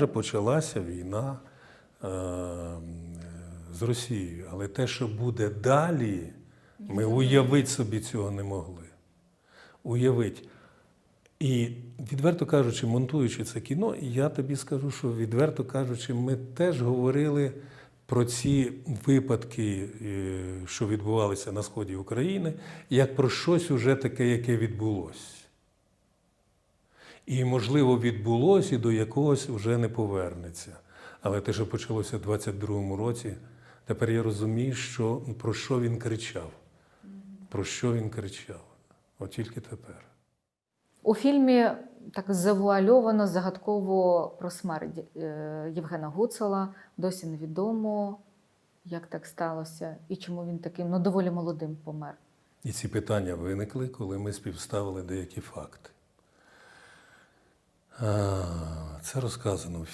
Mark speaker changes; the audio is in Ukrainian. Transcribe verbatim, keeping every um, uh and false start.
Speaker 1: Вже почалася війна е, з Росією, але те, що буде далі, ми уявити собі цього не могли. Уявити. І, відверто кажучи, монтуючи це кіно, я тобі скажу, що, відверто кажучи, ми теж говорили про ці випадки, що відбувалися на сході України, як про щось уже таке, яке відбулося. І, можливо, відбулося і до якогось вже не повернеться. Але те, що почалося в двадцять другому році, тепер я розумію, що, про що він кричав. Про що він кричав. От тільки тепер.
Speaker 2: У фільмі так завуальовано, загадково про смерть Євгена Гуцула. Досі невідомо, як так сталося і чому він таким, ну, доволі молодим помер.
Speaker 1: І ці питання виникли, коли ми співставили деякі факти. А, це розказано в